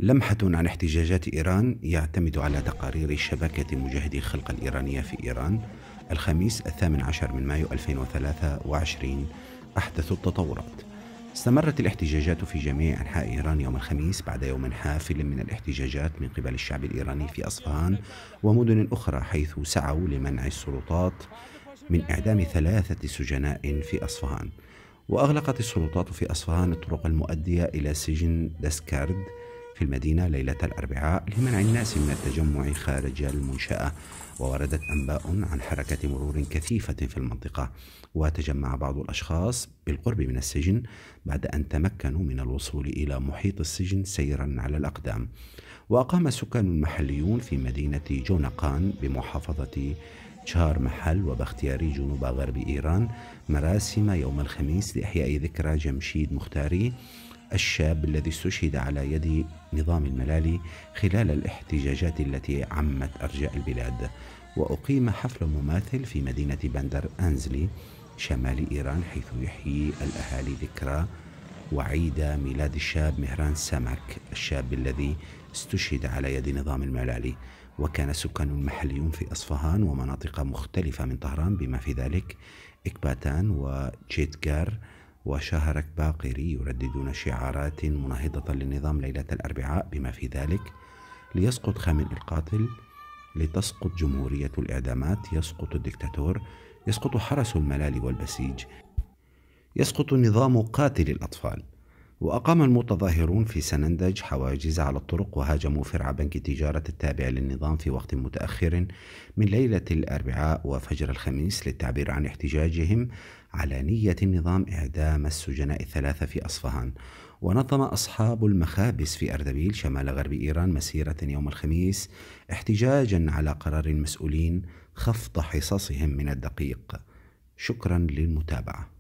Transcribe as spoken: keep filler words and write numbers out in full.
لمحة عن احتجاجات إيران يعتمد على تقارير شبكة مجاهدي الخلق الإيرانية في إيران الخميس الثامن عشر من مايو ألفين وثلاثة وعشرين. أحدث التطورات. استمرت الاحتجاجات في جميع أنحاء إيران يوم الخميس بعد يوم حافل من الاحتجاجات من قبل الشعب الإيراني في أصفهان ومدن أخرى، حيث سعوا لمنع السلطات من إعدام ثلاثة سجناء في أصفهان. وأغلقت السلطات في أصفهان الطرق المؤدية إلى سجن دسكارد في المدينة ليلة الأربعاء لمنع الناس من التجمع خارج المنشأة. ووردت أنباء عن حركة مرور كثيفة في المنطقة، وتجمع بعض الأشخاص بالقرب من السجن بعد أن تمكنوا من الوصول إلى محيط السجن سيرا على الأقدام. وأقام السكان المحليون في مدينة جونقان بمحافظة شار محل وبختياري جنوب غرب إيران مراسم يوم الخميس لإحياء ذكرى جمشيد مختاري، الشاب الذي استشهد على يد نظام الملالي خلال الاحتجاجات التي عمت أرجاء البلاد. وأقيم حفل مماثل في مدينة بندر أنزلي شمال إيران، حيث يحيي الأهالي ذكرى وعيد ميلاد الشاب مهران سمك، الشاب الذي استشهد على يد نظام الملالي. وكان السكان المحليون في أصفهان ومناطق مختلفة من طهران بما في ذلك إكباتان وتشيتجار وشهرك باقري يرددون شعارات مناهضة للنظام ليلة الأربعاء بما في ذلك: ليسقط خامنئي القاتل، لتسقط جمهورية الإعدامات، يسقط الدكتاتور، يسقط حرس الملالي والبسيج، يسقط نظام قاتل الأطفال. وأقام المتظاهرون في سنندج حواجز على الطرق وهاجموا فرع بنك تجارة التابع للنظام في وقت متأخر من ليلة الأربعاء وفجر الخميس للتعبير عن احتجاجهم على نية النظام إعدام السجناء الثلاثة في أصفهان. ونظم أصحاب المخابز في أردبيل شمال غرب إيران مسيرة يوم الخميس احتجاجا على قرار المسؤولين خفض حصصهم من الدقيق. شكرا للمتابعة.